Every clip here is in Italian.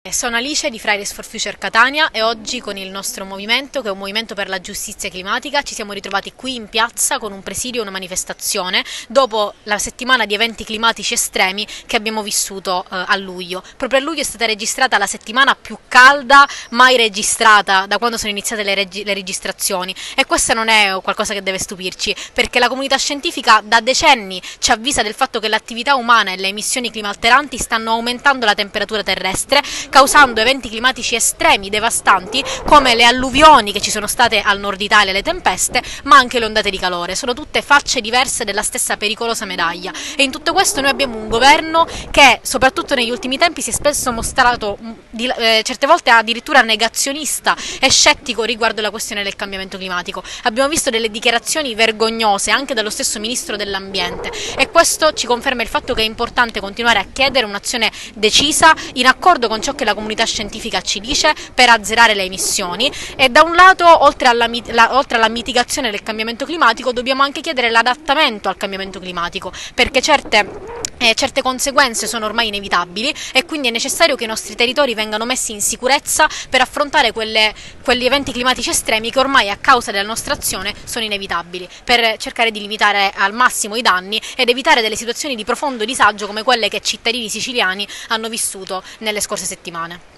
Sono Alice di Fridays for Future Catania e oggi con il nostro movimento, che è un movimento per la giustizia climatica, ci siamo ritrovati qui in piazza con un presidio e una manifestazione dopo la settimana di eventi climatici estremi che abbiamo vissuto a luglio. Proprio a luglio è stata registrata la settimana più calda mai registrata da quando sono iniziate le registrazioni, e questo non è qualcosa che deve stupirci, perché la comunità scientifica da decenni ci avvisa del fatto che l'attività umana e le emissioni climalteranti stanno aumentando la temperatura terrestre, causando eventi climatici estremi, devastanti, come le alluvioni che ci sono state al nord Italia, le tempeste, ma anche le ondate di calore. Sono tutte facce diverse della stessa pericolosa medaglia, e in tutto questo noi abbiamo un governo che, soprattutto negli ultimi tempi, si è spesso mostrato certe volte addirittura negazionista e scettico riguardo la questione del cambiamento climatico. Abbiamo visto delle dichiarazioni vergognose anche dallo stesso ministro dell'ambiente, e questo ci conferma il fatto che è importante continuare a chiedere un'azione decisa in accordo con ciò che la comunità scientifica ci dice per azzerare le emissioni. E da un lato, oltre alla mitigazione del cambiamento climatico, dobbiamo anche chiedere l'adattamento al cambiamento climatico, perché certe conseguenze sono ormai inevitabili, e quindi è necessario che i nostri territori vengano messi in sicurezza per affrontare quegli eventi climatici estremi che ormai, a causa della nostra azione, sono inevitabili, per cercare di limitare al massimo i danni ed evitare delle situazioni di profondo disagio come quelle che i cittadini siciliani hanno vissuto nelle scorse settimane.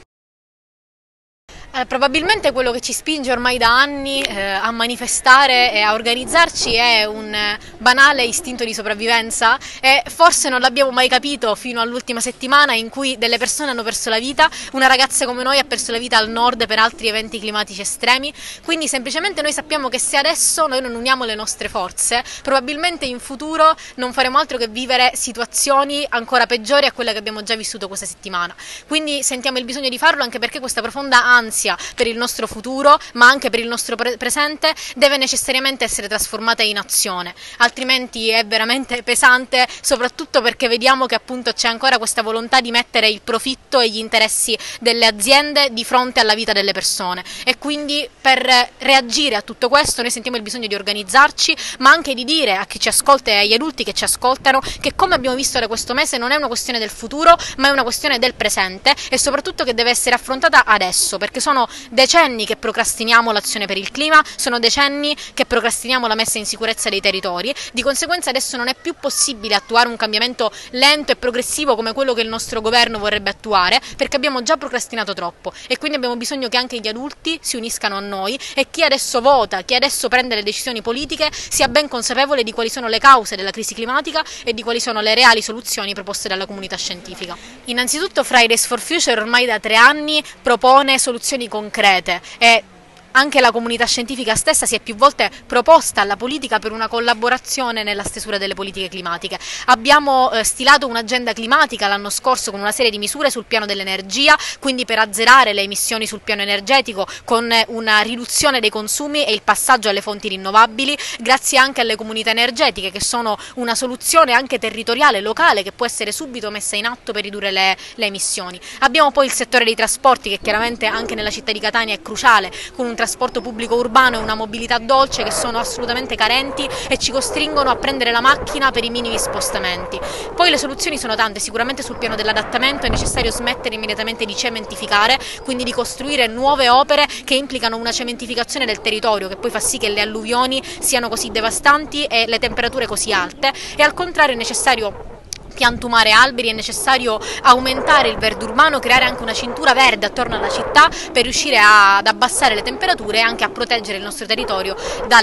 Probabilmente quello che ci spinge ormai da anni a manifestare e a organizzarci è un banale istinto di sopravvivenza, e forse non l'abbiamo mai capito fino all'ultima settimana in cui delle persone hanno perso la vita. Una ragazza come noi ha perso la vita al nord per altri eventi climatici estremi, quindi semplicemente noi sappiamo che se adesso noi non uniamo le nostre forze, probabilmente in futuro non faremo altro che vivere situazioni ancora peggiori a quelle che abbiamo già vissuto questa settimana. Quindi sentiamo il bisogno di farlo anche perché questa profonda ansia per il nostro futuro, ma anche per il nostro presente, deve necessariamente essere trasformata in azione, altrimenti è veramente pesante, soprattutto perché vediamo che appunto c'è ancora questa volontà di mettere il profitto e gli interessi delle aziende di fronte alla vita delle persone, e quindi per reagire a tutto questo noi sentiamo il bisogno di organizzarci, ma anche di dire a chi ci ascolta e agli adulti che ci ascoltano che, come abbiamo visto da questo mese, non è una questione del futuro ma è una questione del presente, e soprattutto che deve essere affrontata adesso, perché sono decenni che procrastiniamo l'azione per il clima, sono decenni che procrastiniamo la messa in sicurezza dei territori. Di conseguenza adesso non è più possibile attuare un cambiamento lento e progressivo come quello che il nostro governo vorrebbe attuare, perché abbiamo già procrastinato troppo, e quindi abbiamo bisogno che anche gli adulti si uniscano a noi, e chi adesso vota, chi adesso prende le decisioni politiche sia ben consapevole di quali sono le cause della crisi climatica e di quali sono le reali soluzioni proposte dalla comunità scientifica. Innanzitutto Fridays for Future ormai da 3 anni propone soluzioni concrete, e anche la comunità scientifica stessa si è più volte proposta alla politica per una collaborazione nella stesura delle politiche climatiche. Abbiamo stilato un'agenda climatica l'anno scorso con una serie di misure sul piano dell'energia, quindi per azzerare le emissioni sul piano energetico, con una riduzione dei consumi e il passaggio alle fonti rinnovabili, grazie anche alle comunità energetiche, che sono una soluzione anche territoriale, locale, che può essere subito messa in atto per ridurre le emissioni. Abbiamo poi il settore dei trasporti, che chiaramente anche nella città di Catania è cruciale, con un trasporto pubblico urbano e una mobilità dolce che sono assolutamente carenti e ci costringono a prendere la macchina per i minimi spostamenti. Poi le soluzioni sono tante, sicuramente sul piano dell'adattamento è necessario smettere immediatamente di cementificare, quindi di costruire nuove opere che implicano una cementificazione del territorio, che poi fa sì che le alluvioni siano così devastanti e le temperature così alte, e al contrario è necessario piantumare alberi, è necessario aumentare il verde urbano, creare anche una cintura verde attorno alla città per riuscire ad abbassare le temperature e anche a proteggere il nostro territorio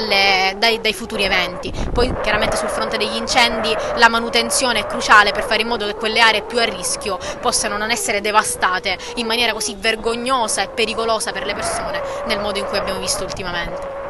dai futuri eventi. Poi chiaramente sul fronte degli incendi la manutenzione è cruciale per fare in modo che quelle aree più a rischio possano non essere devastate in maniera così vergognosa e pericolosa per le persone nel modo in cui abbiamo visto ultimamente.